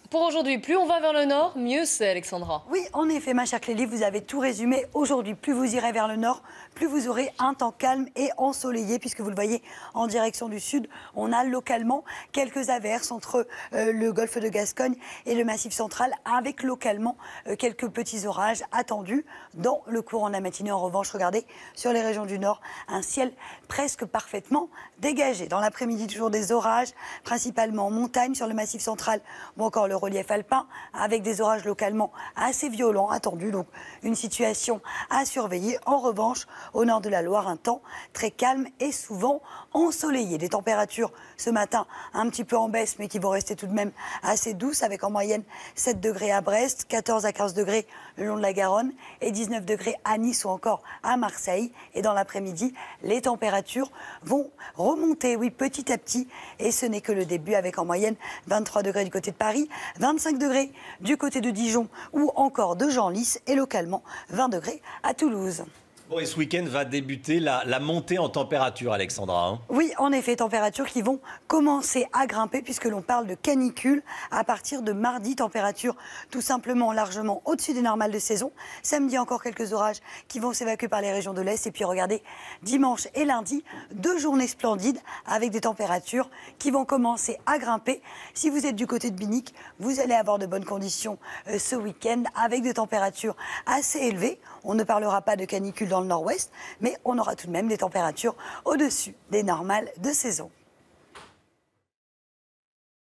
Pour aujourd'hui, plus on va vers le nord, mieux c'est, Alexandra. Oui, en effet, ma chère Clélie, vous avez tout résumé. Aujourd'hui, plus vous irez vers le nord, plus vous aurez un temps calme et ensoleillé, puisque vous le voyez en direction du sud, on a localement quelques averses entre le golfe de Gascogne et le Massif central, avec localement quelques petits orages attendus dans le courant de la matinée. En revanche, regardez, sur les régions du nord, un ciel presque parfaitement dégagé. Dans l'après-midi, toujours des orages, principalement en montagne, sur le Massif central, ou encore le relief alpin, avec des orages localement assez violents attendus, donc une situation à surveiller. En revanche, au nord de la Loire, un temps très calme et souvent ensoleillé. Des températures ce matin un petit peu en baisse, mais qui vont rester tout de même assez douces, avec en moyenne 7 degrés à Brest, 14 à 15 degrés le long de la Garonne et 19 degrés à Nice ou encore à Marseille. Et dans l'après-midi, les températures vont remonter, oui, petit à petit, et ce n'est que le début, avec en moyenne 23 degrés du côté de Paris, 25 degrés du côté de Dijon ou encore de Genlis et localement 20 degrés à Toulouse. Bon, et ce week-end va débuter la montée en température, Alexandra. Oui, en effet, températures qui vont commencer à grimper puisque l'on parle de canicule à partir de mardi. Température tout simplement largement au-dessus des normales de saison. Samedi, encore quelques orages qui vont s'évacuer par les régions de l'Est. Et puis regardez, dimanche et lundi, 2 journées splendides avec des températures qui vont commencer à grimper. Si vous êtes du côté de Binic, vous allez avoir de bonnes conditions ce week-end avec des températures assez élevées. On ne parlera pas de canicule dans le nord-ouest, mais on aura tout de même des températures au-dessus des normales de saison.